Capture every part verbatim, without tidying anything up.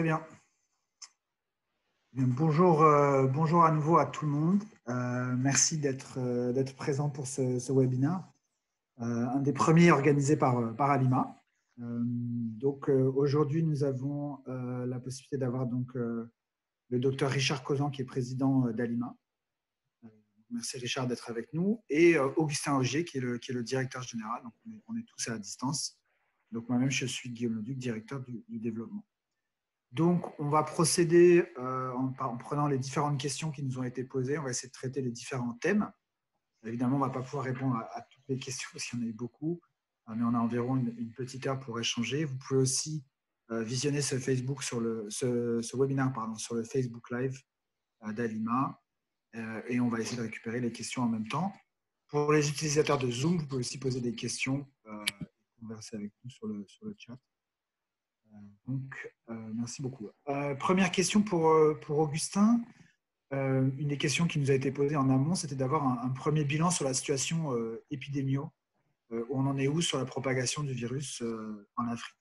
Très bien. Bien, bonjour, euh, bonjour à nouveau à tout le monde. Euh, merci d'être euh, d'être présent pour ce, ce webinaire, euh, un des premiers organisés par, par Alima. Euh, donc euh, aujourd'hui, nous avons euh, la possibilité d'avoir donc euh, le docteur Richard Causan qui est président d'Alima. Euh, merci Richard d'être avec nous et euh, Augustin Augier qui est le, qui est le directeur général. Donc on est, on est tous à distance. Donc moi-même, je suis Guillaume Leduc, directeur du, du développement. Donc, on va procéder euh, en, en prenant les différentes questions qui nous ont été posées. On va essayer de traiter les différents thèmes. Évidemment, on ne va pas pouvoir répondre à, à toutes les questions parce qu'il y en a eu beaucoup, mais on a environ une, une petite heure pour échanger. Vous pouvez aussi euh, visionner ce, Facebook sur le, ce, ce webinaire pardon, sur le Facebook Live euh, d'Alima euh, et on va essayer de récupérer les questions en même temps. Pour les utilisateurs de Zoom, vous pouvez aussi poser des questions euh, et converser avec nous sur le, sur le chat. Donc, euh, merci beaucoup. Euh, première question pour, pour Augustin. Euh, une des questions qui nous a été posée en amont, c'était d'avoir un, un premier bilan sur la situation euh, épidémio. Euh, on en est où sur la propagation du virus euh, en Afrique?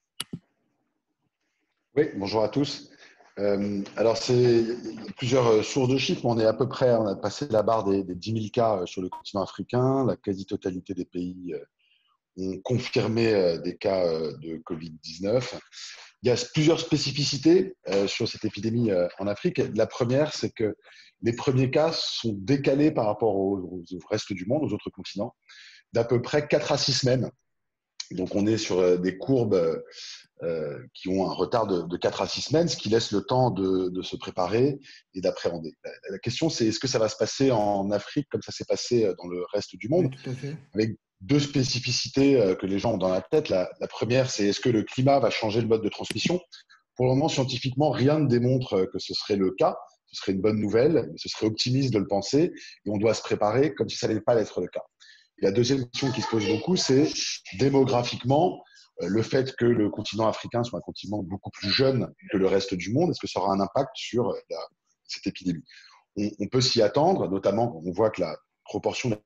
Oui, bonjour à tous. Euh, alors, c'est, il y a plusieurs sources de chiffres, mais on est à peu près, on a passé la barre des, des dix mille cas sur le continent africain. La quasi-totalité des pays ont confirmé des cas de covid dix-neuf. Il y a plusieurs spécificités euh, sur cette épidémie euh, en Afrique. La première, c'est que les premiers cas sont décalés par rapport au, au reste du monde, aux autres continents, d'à peu près quatre à six semaines. Donc, on est sur des courbes euh, qui ont un retard de, de quatre à six semaines, ce qui laisse le temps de, de se préparer et d'appréhender. La, la question, c'est est-ce que ça va se passer en Afrique comme ça s'est passé dans le reste du Oui, monde, tout à fait. avec deux spécificités que les gens ont dans la tête. La, la première, c'est est-ce que le climat va changer le mode de transmission? Pour le moment, scientifiquement, rien ne démontre que ce serait le cas. Ce serait une bonne nouvelle, mais ce serait optimiste de le penser, et on doit se préparer comme si ça n'allait pas être le cas. Et la deuxième question qui se pose beaucoup, c'est démographiquement, le fait que le continent africain soit un continent beaucoup plus jeune que le reste du monde, est-ce que ça aura un impact sur la, cette épidémie? on, on peut s'y attendre, notamment quand on voit que la proportion de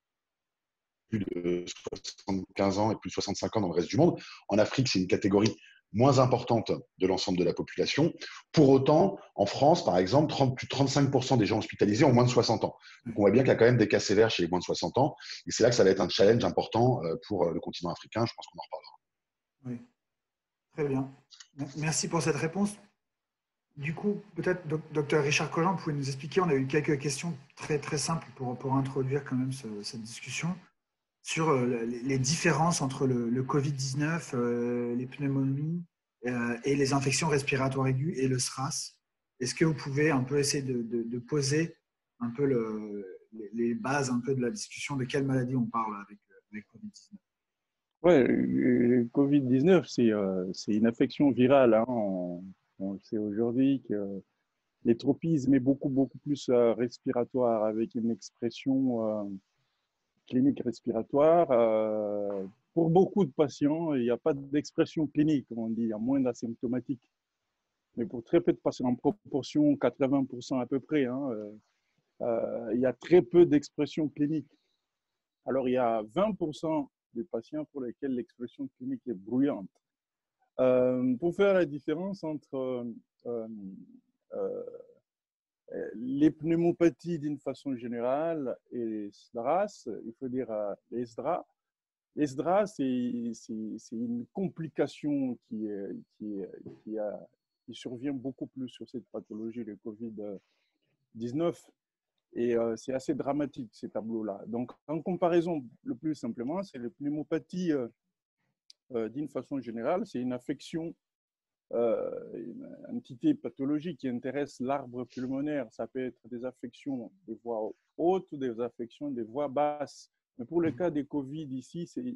plus de soixante-quinze ans et plus de soixante-cinq ans dans le reste du monde. En Afrique, c'est une catégorie moins importante de l'ensemble de la population. Pour autant, en France, par exemple, trente, plus de trente-cinq pour cent des gens hospitalisés ont moins de soixante ans. Donc, on voit bien qu'il y a quand même des cas sévères chez les moins de soixante ans. Et c'est là que ça va être un challenge important pour le continent africain. Je pense qu'on en reparlera. Oui, très bien. Merci pour cette réponse. Du coup, peut-être, docteur Richard Causan, vous pouvez nous expliquer, on a eu quelques questions très, très simples pour, pour introduire quand même ce, cette discussion, sur les différences entre le, le covid dix-neuf, euh, les pneumonies euh, et les infections respiratoires aiguës et le SRAS. Est-ce que vous pouvez un peu essayer de, de, de poser un peu le, les, les bases un peu de la discussion de quelle maladie on parle avec, avec covid dix-neuf? Oui, le covid dix-neuf, c'est euh, une infection virale. Hein. On, on sait aujourd'hui que les tropismes est beaucoup, beaucoup plus euh, respiratoire, avec une expression euh, clinique respiratoire. Euh, pour beaucoup de patients, il n'y a pas d'expression clinique, comme on dit, il y a moins d'asymptomatique. Mais pour très peu de patients, en proportion quatre-vingts pour cent à peu près, hein, euh, il y a très peu d'expression clinique. Alors, il y a vingt pour cent des patients pour lesquels l'expression clinique est bruyante. Euh, pour faire la différence entre euh, euh, les pneumopathies d'une façon générale et les S D R A S, il faut dire euh, les S D R A. Les S D R A, c'est une complication qui, qui, qui, a, qui survient beaucoup plus sur cette pathologie de covid dix-neuf. Et euh, c'est assez dramatique, ces tableaux-là. Donc, en comparaison, le plus simplement, c'est les pneumopathies euh, euh, d'une façon générale. C'est une affection, euh, une entité pathologique qui intéresse l'arbre pulmonaire. Ça peut être des affections des voies hautes ou des affections des voies basses. Mais pour le cas des Covid ici, c'est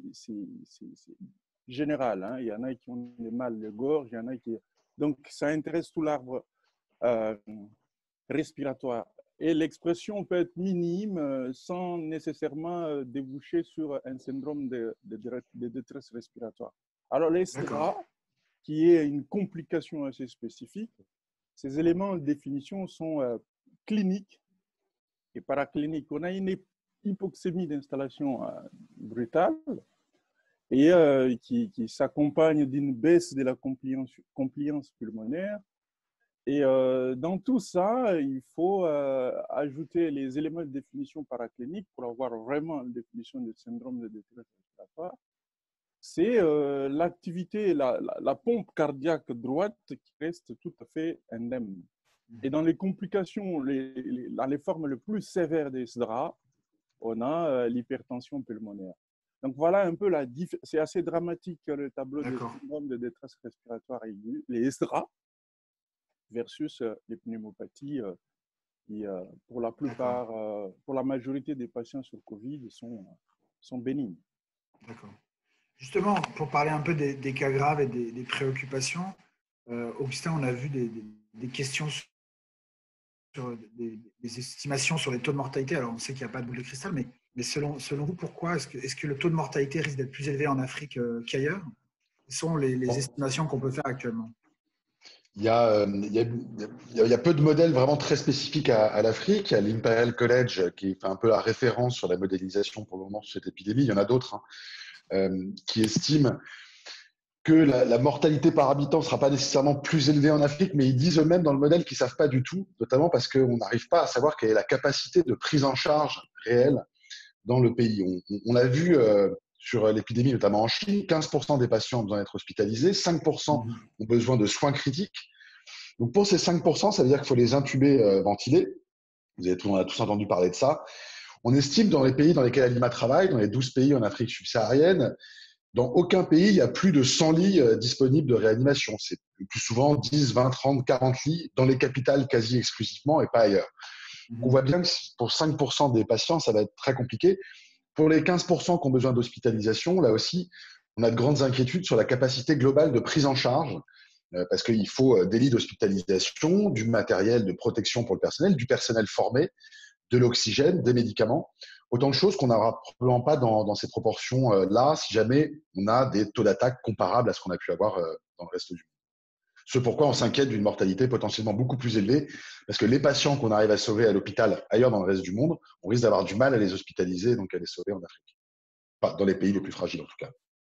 général. Hein. Il y en a qui ont des mal de gorge, il y en a qui... Donc, ça intéresse tout l'arbre euh, respiratoire. Et l'expression peut être minime sans nécessairement déboucher sur un syndrome de, de, de détresse respiratoire. Alors, les S D R A, qui est une complication assez spécifique, ces éléments de définition sont euh, cliniques et paracliniques. On a une hypoxémie d'installation euh, brutale et euh, qui, qui s'accompagne d'une baisse de la compliance, compliance pulmonaire Et euh, dans tout ça, il faut euh, ajouter les éléments de définition paraclinique pour avoir vraiment une définition du syndrome de détresse respiratoire. C'est euh, l'activité, la, la, la pompe cardiaque droite qui reste tout à fait indemne. Et dans les complications, les, les, dans les formes les plus sévères des S D R A, on a euh, l'hypertension pulmonaire. Donc voilà un peu la différence. C'est assez dramatique le tableau des syndromes de détresse respiratoire aiguë, les S D R A, versus euh, les pneumopathies euh, qui, euh, pour la plupart, euh, pour la majorité des patients sur Covid, sont, sont bénignes. D'accord. Justement, pour parler un peu des, des cas graves et des, des préoccupations, euh, Augustin, on a vu des, des, des questions sur des, des estimations sur les taux de mortalité. Alors, on sait qu'il n'y a pas de boule de cristal, mais, mais selon, selon vous, pourquoi est-ce que, est-ce que le taux de mortalité risque d'être plus élevé en Afrique euh, qu'ailleurs? Quelles sont les, les estimations qu'on peut faire actuellement? Il y, a, euh, il, y a, il y a peu de modèles vraiment très spécifiques à, à l'Afrique. Il y a l'Imperial College qui fait un peu la référence sur la modélisation pour le moment sur cette épidémie. Il y en a d'autres hein, euh, qui estiment que la, la mortalité par habitant ne sera pas nécessairement plus élevée en Afrique, mais ils disent eux-mêmes dans le modèle qu'ils ne savent pas du tout, notamment parce qu'on n'arrive pas à savoir quelle est la capacité de prise en charge réelle dans le pays. On, on a vu euh, sur l'épidémie, notamment en Chine, quinze pour cent des patients ont besoin d'être hospitalisés, cinq pour cent ont besoin de soins critiques. Donc pour ces cinq pour cent, ça veut dire qu'il faut les intuber, euh, ventiler. Vous avez tout, on a tous entendu parler de ça. On estime dans les pays dans lesquels Alima travaille, dans les douze pays en Afrique subsaharienne, dans aucun pays, il y a plus de cent lits euh, disponibles de réanimation. C'est plus souvent dix, vingt, trente, quarante lits dans les capitales quasi exclusivement et pas ailleurs. Donc on voit bien que pour cinq pour cent des patients, ça va être très compliqué. Pour les quinze pour cent qui ont besoin d'hospitalisation, là aussi, on a de grandes inquiétudes sur la capacité globale de prise en charge euh, parce qu'il faut euh, des lits d'hospitalisation, du matériel de protection pour le personnel, du personnel formé, de l'oxygène, des médicaments. Autant de choses qu'on n'aura probablement pas dans, dans ces proportions-là si jamais on a des taux d'attaque comparables à ce qu'on a pu avoir euh, dans le reste du monde. Ce pourquoi on s'inquiète d'une mortalité potentiellement beaucoup plus élevée, parce que les patients qu'on arrive à sauver à l'hôpital ailleurs dans le reste du monde, on risque d'avoir du mal à les hospitaliser, donc à les sauver en Afrique. Enfin, dans les pays les plus fragiles en tout cas.